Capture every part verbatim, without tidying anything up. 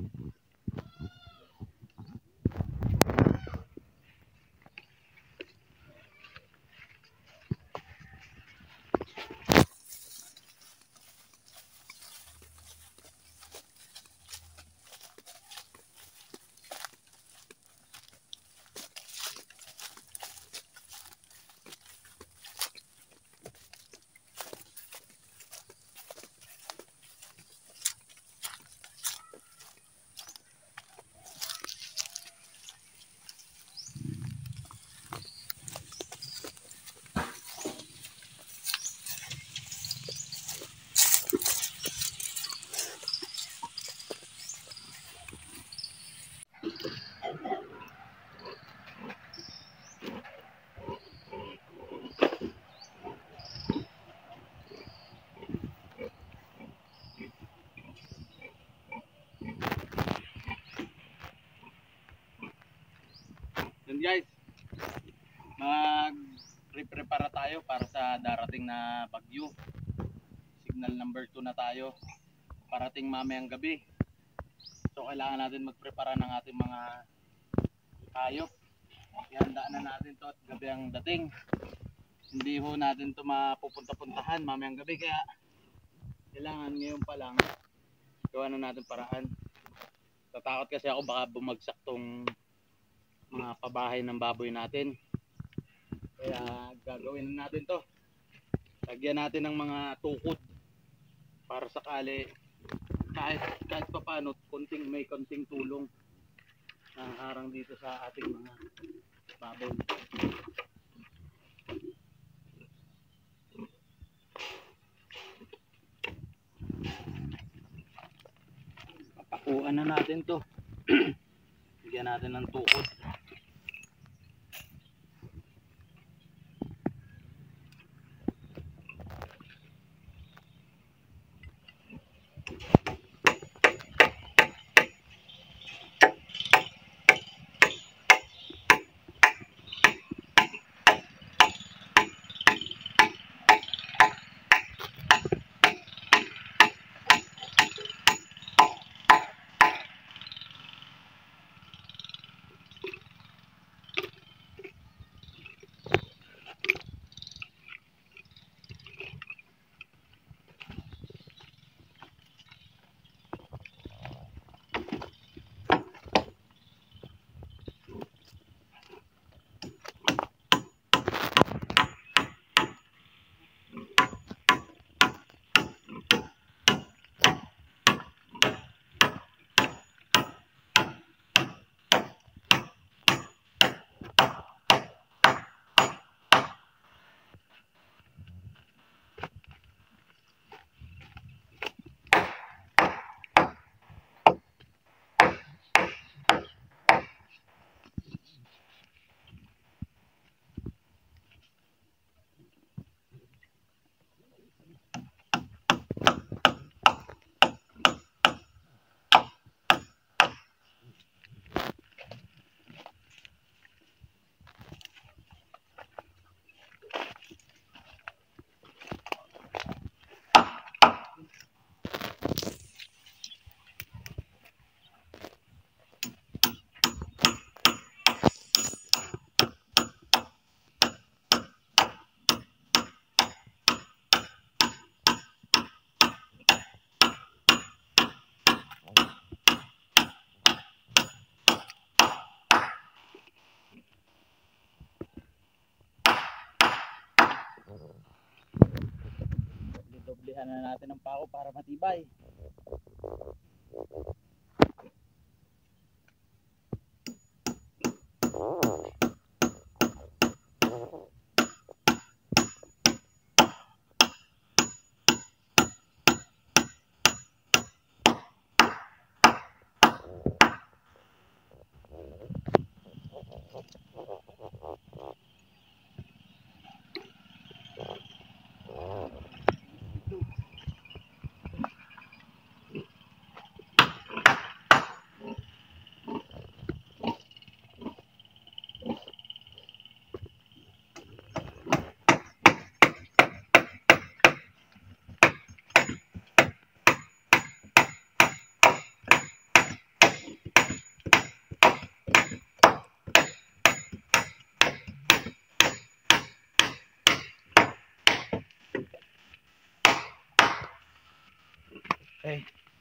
Yun guys, mag-prepare tayo para sa darating na bagyo. Signal number two na tayo, parating mamayang gabi. So kailangan natin mag-prepare ng ating mga hayop. Ihandaan na natin to at gabi ang dating. Hindi ho natin to mapupunta-puntahan mamayang gabi, kaya kailangan ngayon pa lang gawa na natin paraan. Tatakot kasi ako baka bumagsak tong mga pabahay ng baboy natin, kaya gagawin natin to. Lagyan natin ng mga tukod para sakali kahit kahit pa paano konting may konting tulong na harang dito sa ating mga baboy. Papakuan na natin to. Lagyan natin ng tukod. Doblehan na natin ang pako para matibay. Okay.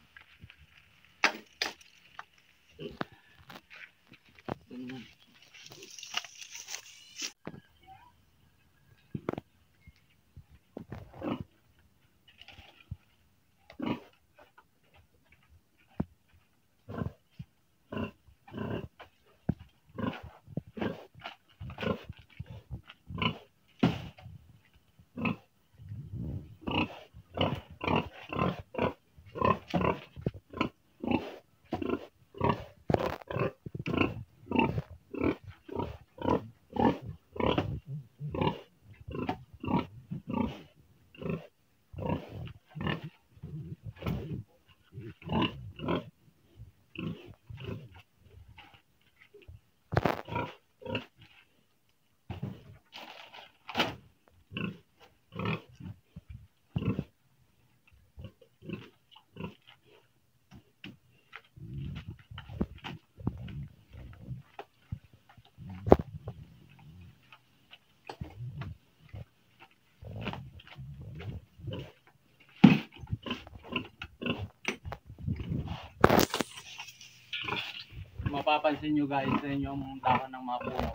Mapapansin nyo guys sa inyong dahon ng mga puno.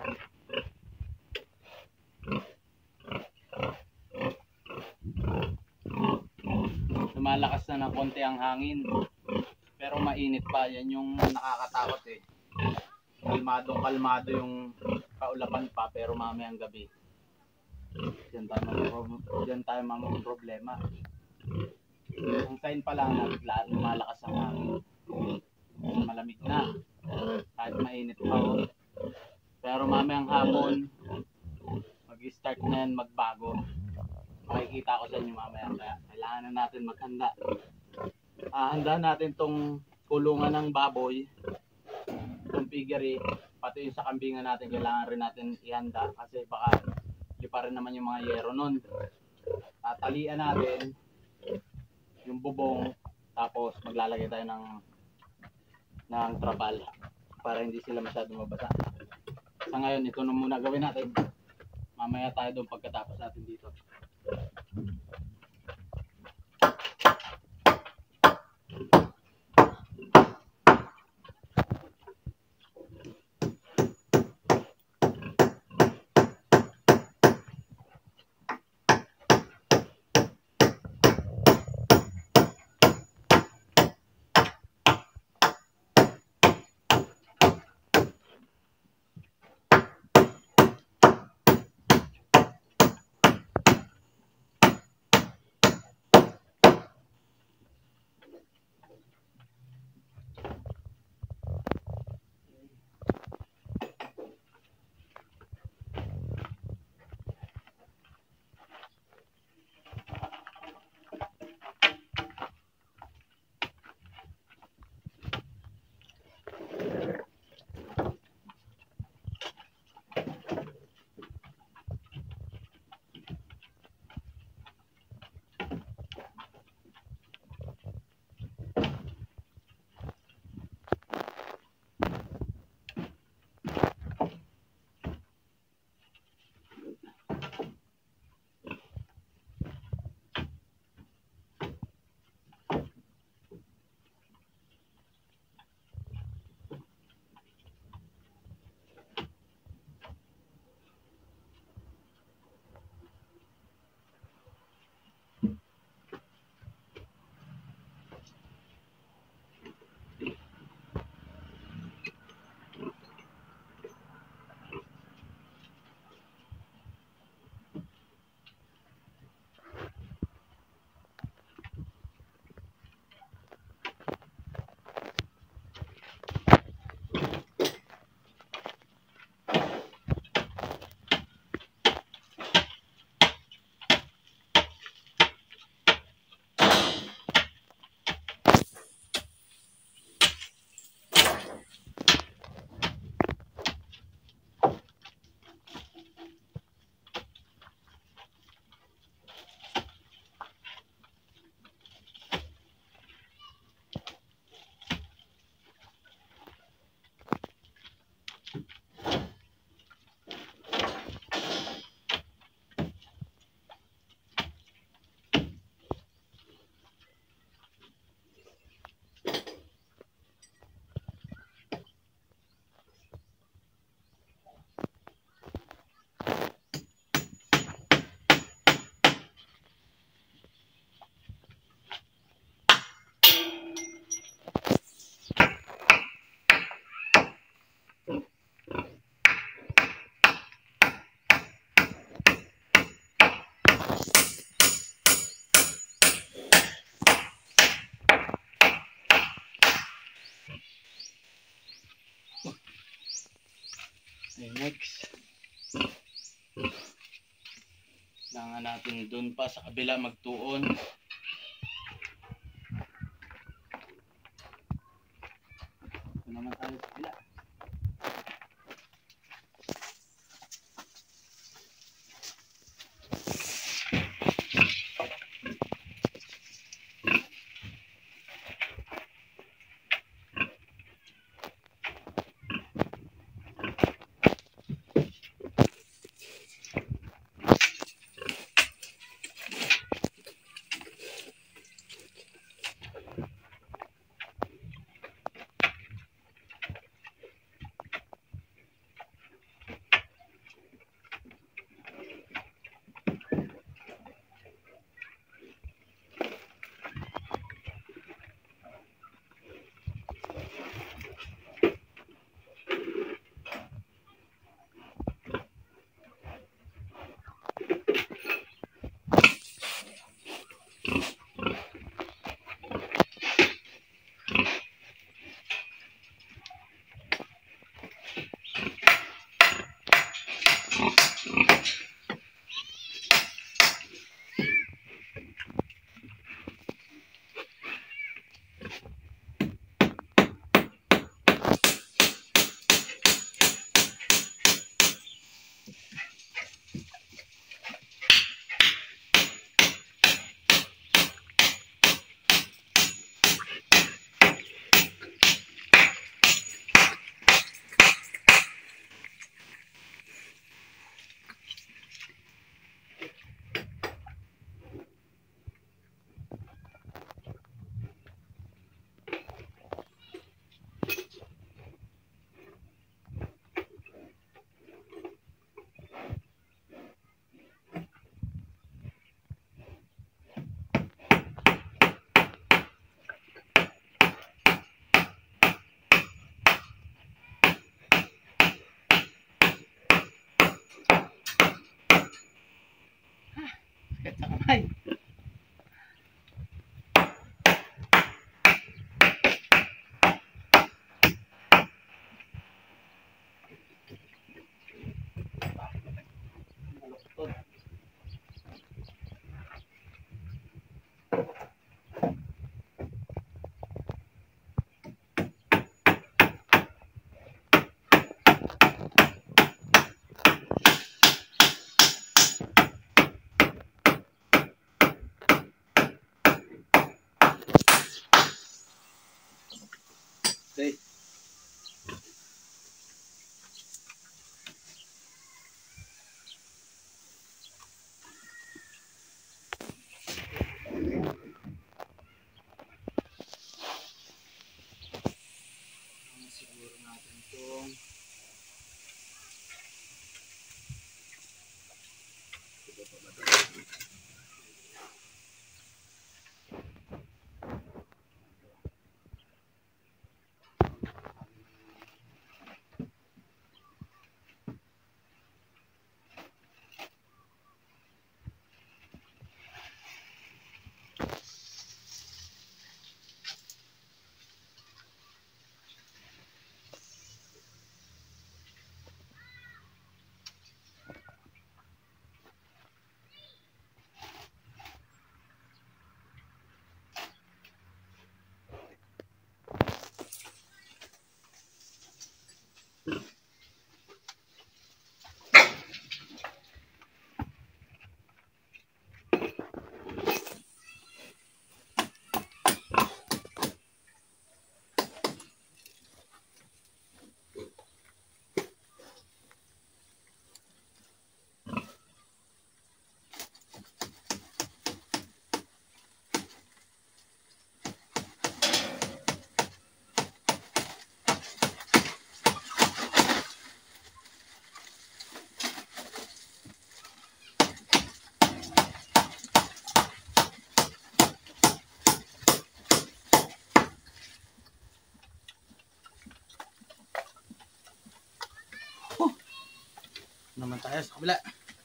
Lumalakas na ng konti ang hangin. Pero mainit pa. Yan yung nakakatakot eh. Kalmadong kalmado yung kaulapan pa pero mamayang gabi. Diyan tayo mamang, diyan tayo mamang problema. Ang sign pa lang na bigla lumalakas ang hangin. Malamig na. Kahit mainit pa oh. Pero mamayang hapon mag-start na yan magbago. Makikita ko sa inyo mamaya. Kaya kailangan na natin maghanda. Ah, handa natin tong kulungan ng baboy. Itong piggery. Pati yung sa kambingan natin kailangan rin natin ihanda. Kasi baka lipa rin naman yung mga yero nun. Tatalian natin yung bubong. Tapos maglalagay tayo ng ng trapal para hindi sila masyadong mabasa. Sa ngayon, ito na muna gawin natin. Mamaya tayo doon pagkatapos natin dito. Next. Kailangan natin doon pa sa kabila magtuon. Ito naman tayo sa kabila. Sakit sa kamay. Maluktot. Okay. Siguro natin itong naman tayo sa kabila.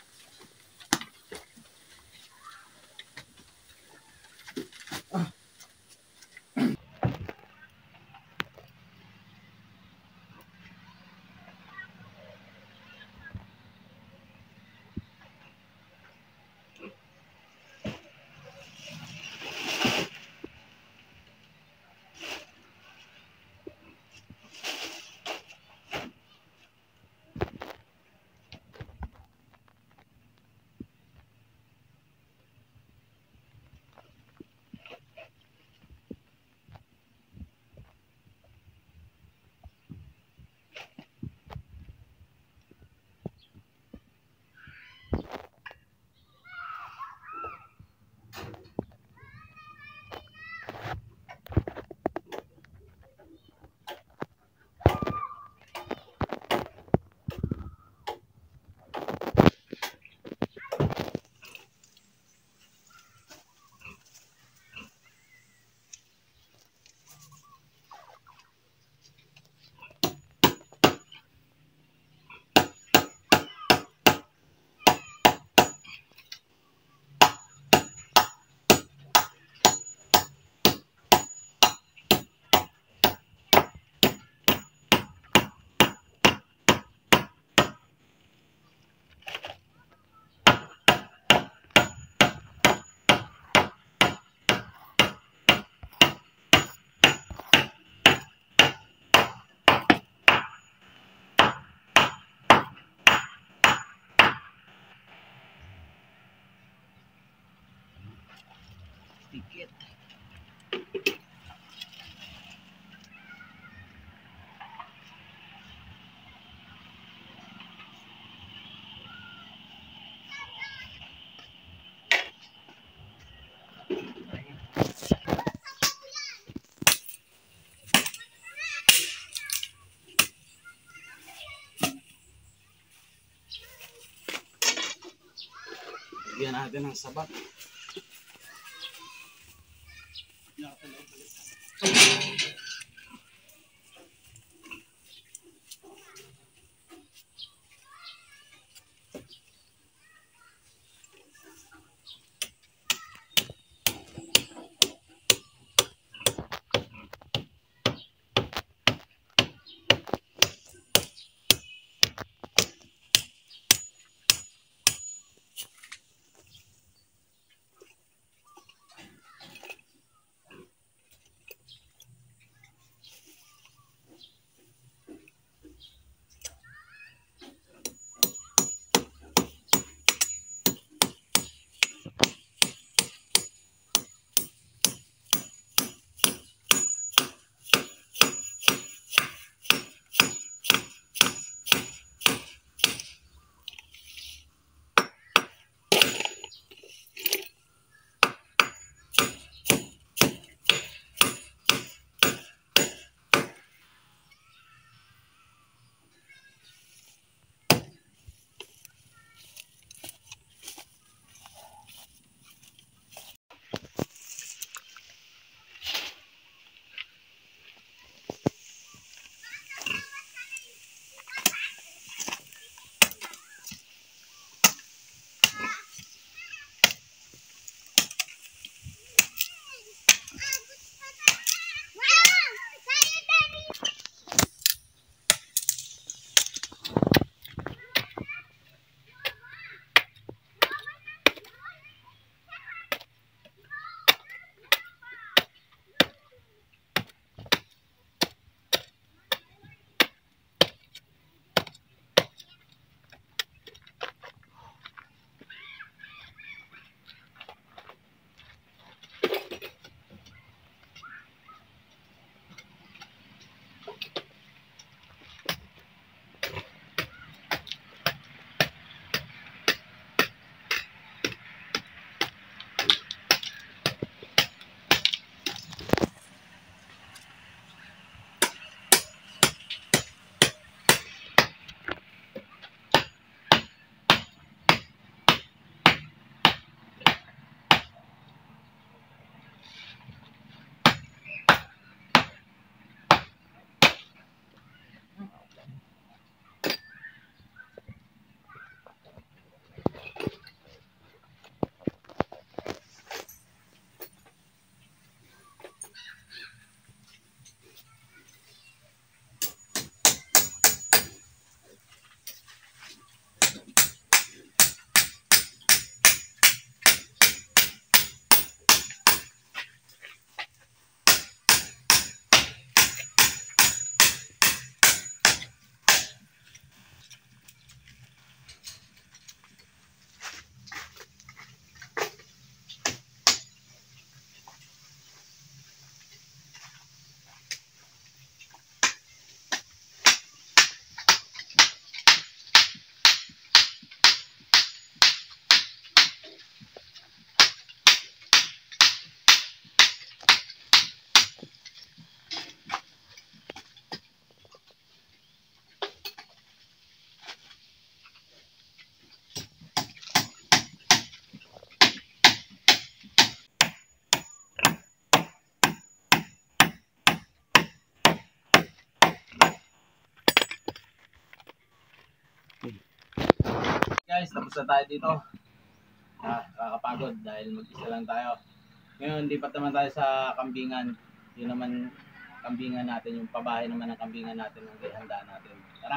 Ah. Tikit. Bigyan natin ng sabat. Guys, tapos na tayo dito. Ah, kakapagod dahil mag-isa lang tayo. Ngayon, lipat naman tayo sa kambingan. Yun naman kambingan natin, yung pabahay naman ng kambingan natin ang ihanda natin. Tara!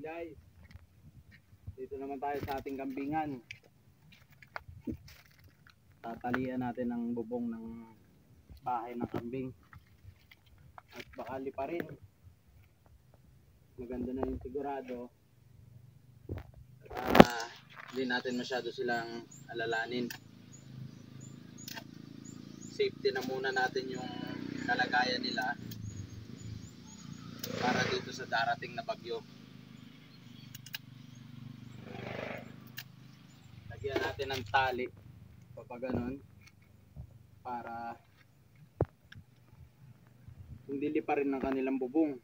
Guys, dito naman tayo sa ating kambingan. Tatalian natin ang bubong ng bahay ng kambing at bakali pa rin. Maganda na yung sigurado para hindi natin masyado silang alalanin. Safety na muna natin yung kalagayan nila para dito sa darating na bagyo. Lagyan natin ng tali kapag ganun para hindi lipa rin ng kanilang bubong.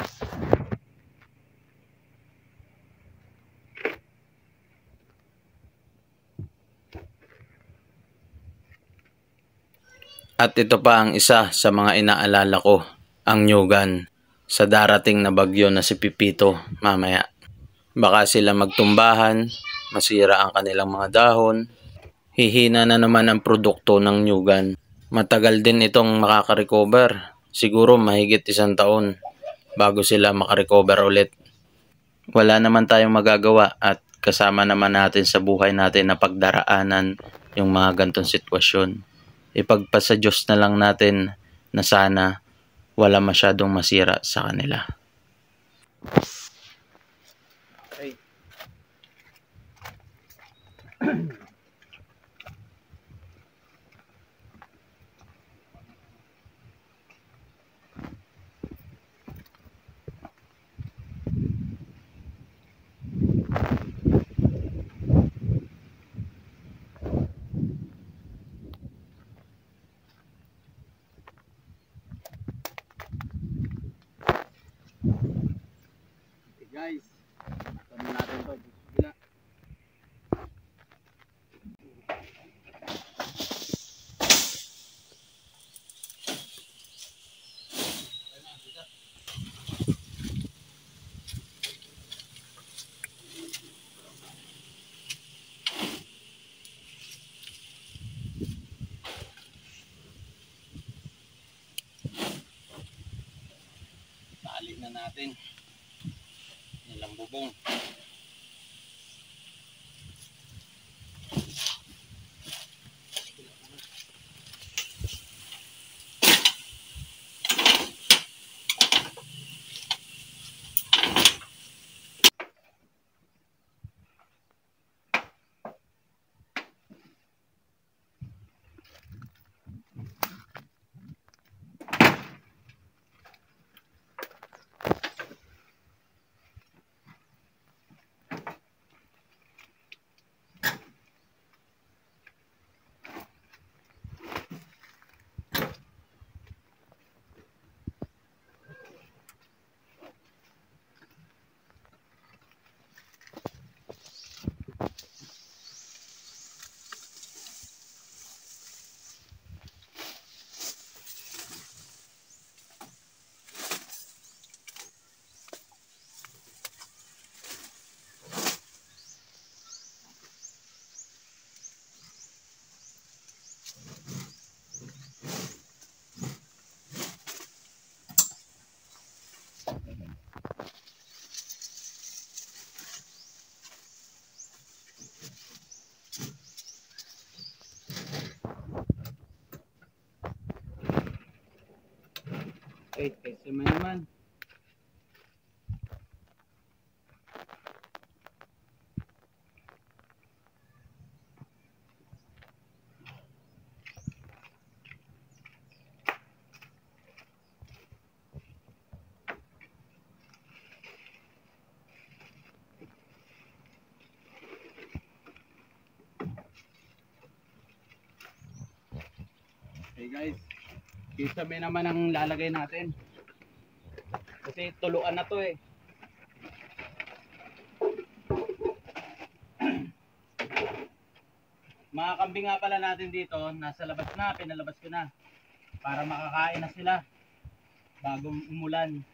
At ito pa ang isa sa mga inaalala ko, ang nyugan sa darating na bagyo na si Pipito mamaya. Baka sila magtumbahan, masira ang kanilang mga dahon, hihina na naman ang produkto ng nyugan. Matagal din itong makaka-recover, siguro mahigit isang taon bago sila makarecover ulit. Wala naman tayong magagawa at kasama naman natin sa buhay natin na pagdaraanan yung mga gantong sitwasyon. Ipagpasa Diyos na lang natin na sana wala masyadong masira sa kanila. Okay. Okay guys, tanong natin to. Bila. Tali na natin nilang bubong. Okay, kasi man naman. Okay guys, kisabi naman ang lalagay natin. Kasi tuluan na to eh. Mga kambing nga pala natin dito, nasa labas na, pinalabas ko na. Para makakain na sila bago umulan.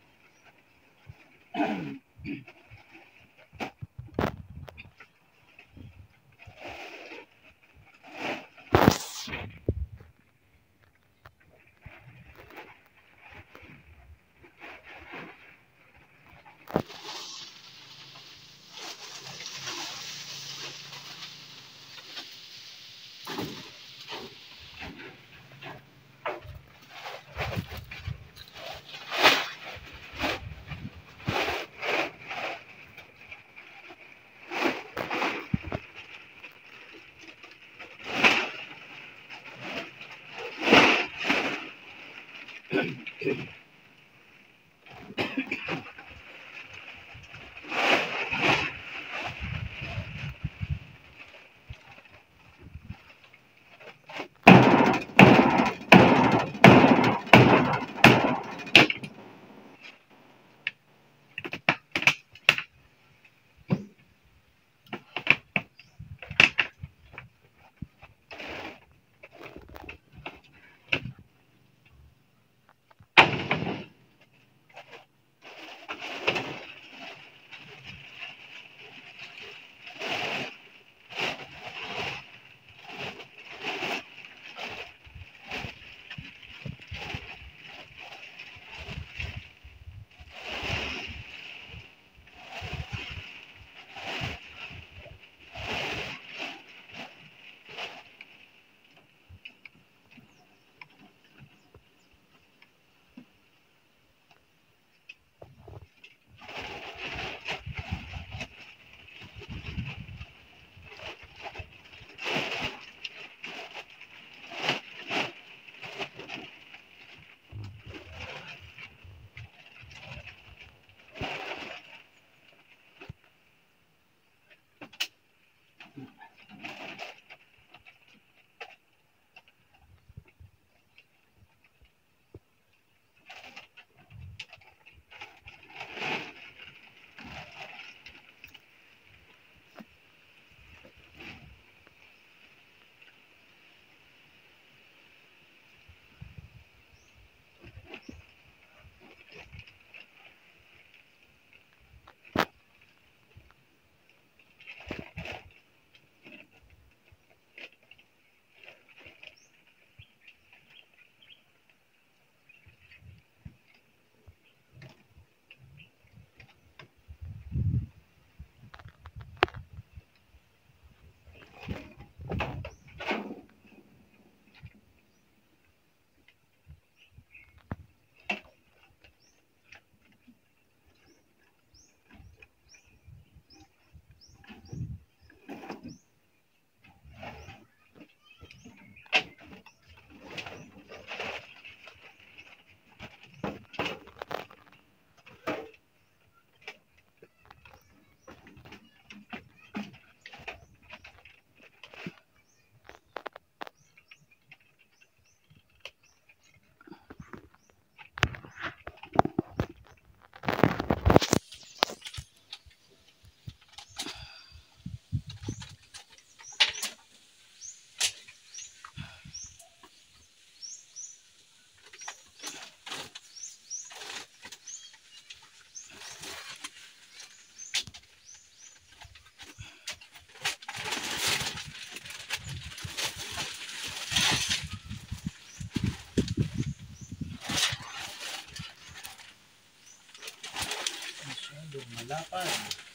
Lumalapan.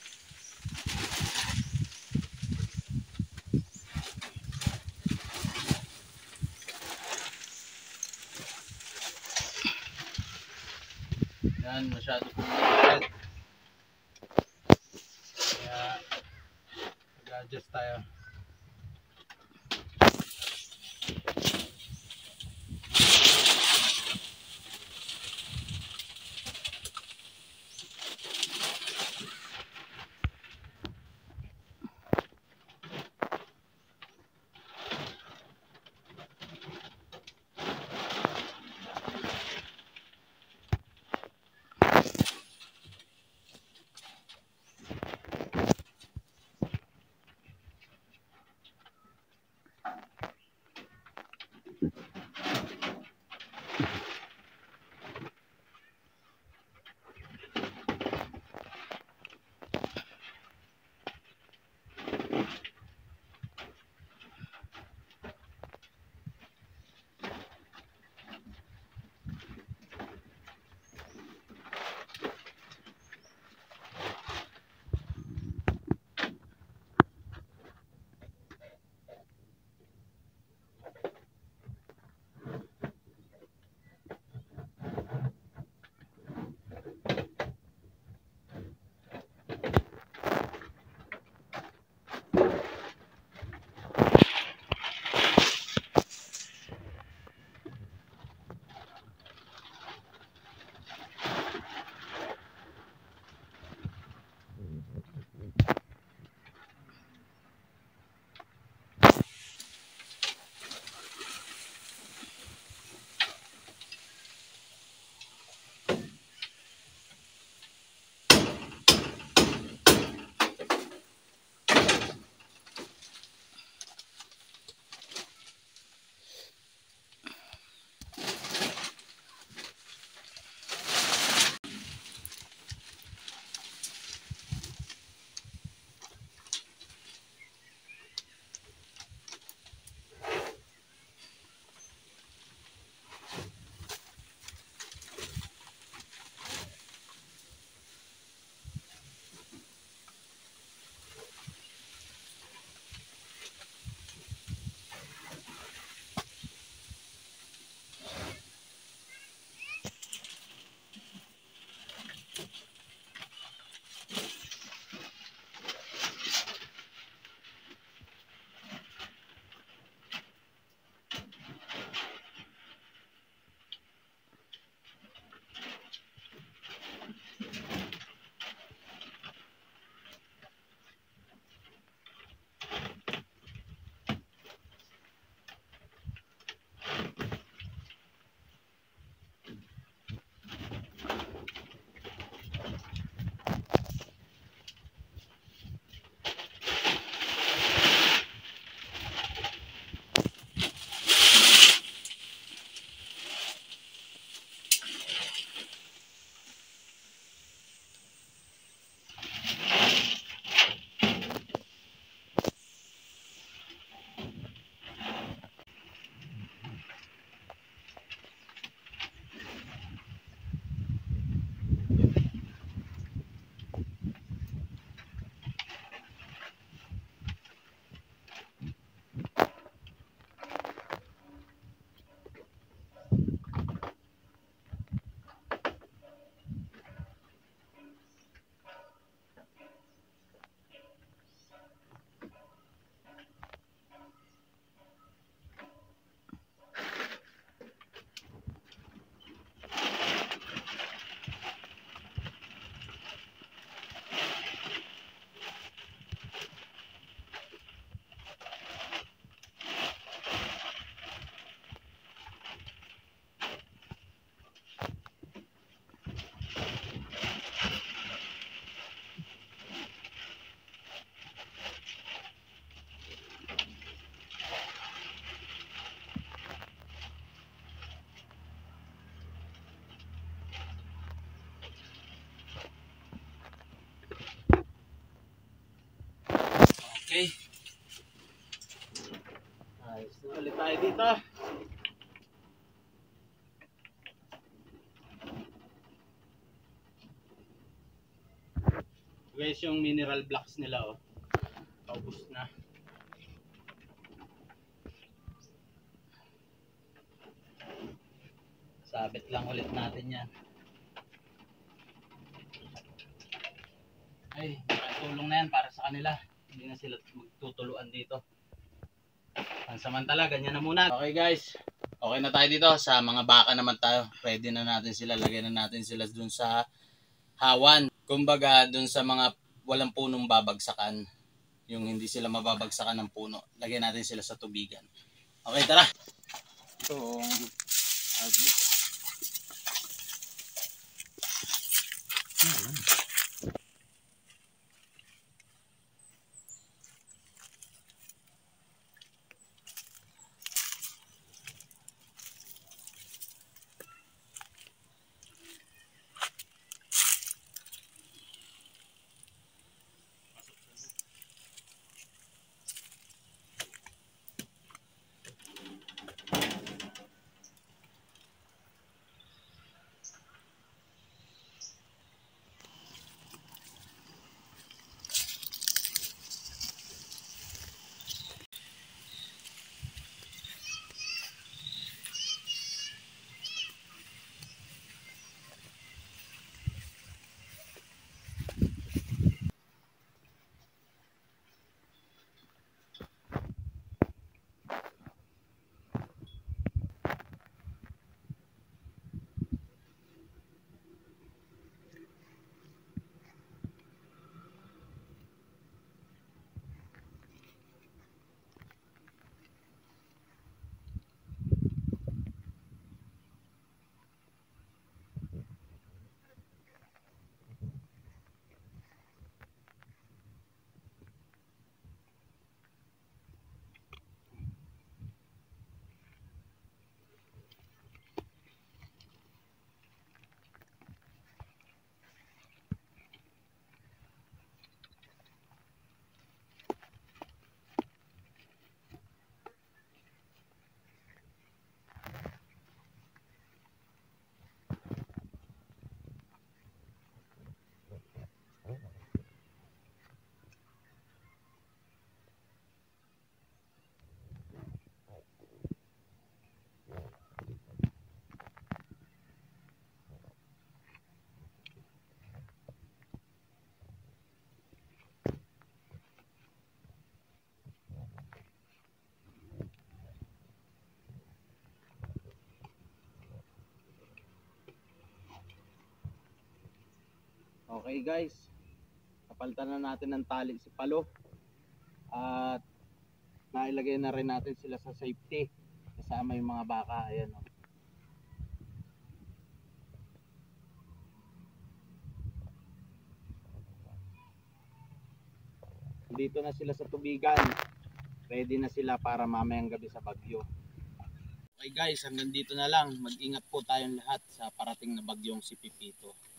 Yan, masyado pong malapit. Kaya mag-adjust tayo. Ulit tayo dito. Guys, yung mineral blocks nila oh. Paubos na. Sabit lang ulit natin yan. Ay, tulong na yan para sa kanila. Hindi na sila magtutuluan dito. Pansamantala, ganyan na muna. Okay guys, okay na tayo dito. Sa mga baka naman tayo. Pwede na natin sila. Lagyan na natin sila dun sa hawan. Kumbaga, dun sa mga walang punong babagsakan. Yung hindi sila mababagsakan ng puno. Lagyan natin sila sa tubigan. Okay, tara. So, okay guys, napalitan na natin ng tali si Palo at nailagay na rin natin sila sa safety kasama yung mga baka. Ayan, oh. Dito na sila sa tubigan, ready na sila para mamayang gabi sa bagyo. Okay guys, hanggang dito na lang. Mag-ingat po tayong lahat sa parating na bagyong si Pipito.